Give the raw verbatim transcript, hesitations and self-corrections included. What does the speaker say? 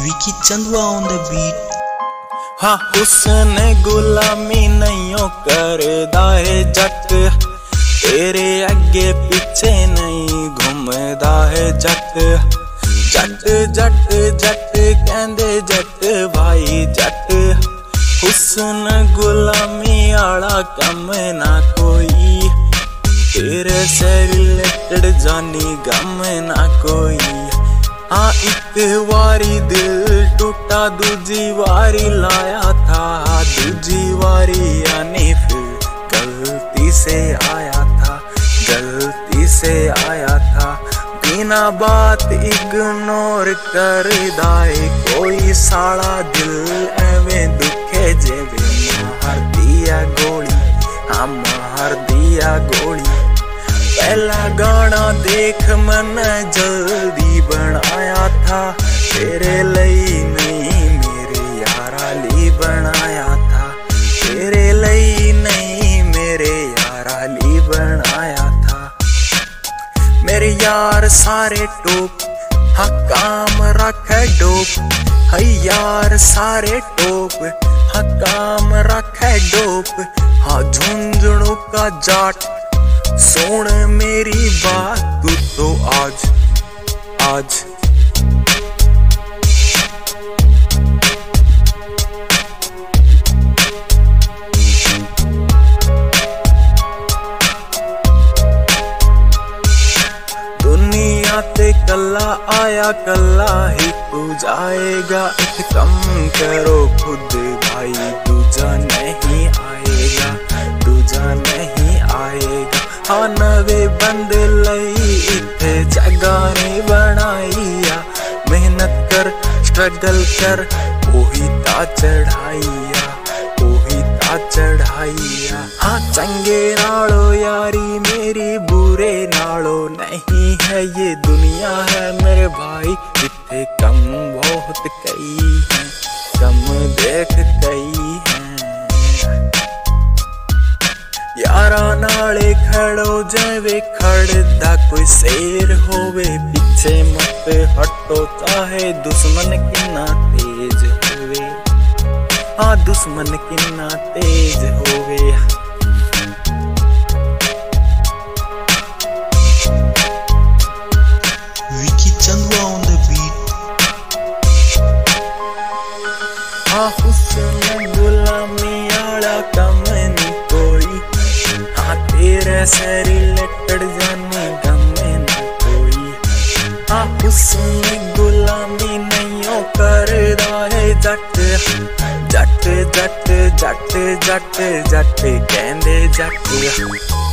Vicky Chandwa on the beat. हाँ हुस्न गुलामी नहीं करदा है जट, तेरे अगे पीछे नहीं घूमदा है जट। जट जट जट कहंदे जट भाई जट, हुस्न गुलामी आला कम ना कोई, तेरे से रिलेटेड जानी गम ना कोई। हाँ एक वारी दिल टूटा दूजी वारी लाया था, दूजी वारी यानी फिर गलती से आया था, गलती से आया था। बिना बात इग्नोर कर दाए कोई साड़ा दिल एवें दुखे जेवे मार दिया गोली, हाँ मार दिया गोली। पहला गाना देख मन जल्दी बनाया था, तेरे लिए नहीं मेरे यारा ली बनाया था, तेरे लिए नहीं मेरे यारा ली बनाया था। मेरे यार सारे टोप हाँ काम रखे डोप, है यार सारे टोप हाँ काम रखे डोप। हाँ झुंझुनू का जाट सुन मेरी बात तू तो आज आज दुनिया ते कल्ला आया कल्ला ही तू जाएगा, एक कम करो खुद भाई दूजा नहीं आएगा, दूजा नहीं आएगा। हाँ नवे बंदे लई इत्थे जगह नहीं बनाईया, मेहनत कर स्ट्रगल कर ओही ता चढ़ाईया, ओही ता चढ़ाईया। हाँ चंगे नालो यारी मेरी बुरे नालो नहीं है ये दुनिया है मेरे भाई, इत्थे कम बहुत कई हैं, कम देख कई हैं। यारा नाले खड़ो जावे खड़दा कोई शेर होवे, पीछे मत हटो चाहे दुश्मन कितना तेज होवे, हाँ दुश्मन कितना तेज होवे। Vicky Chandwa on the beat. हाँ हुस्न गुलामी आला कम नहीं कोई, हाँ तेरे से रिलेटेड जाने गम ना कोई। हाँ हुस्न गुलामी नहीं करदा है जट, जट जट जट जट जट कहंदे जट।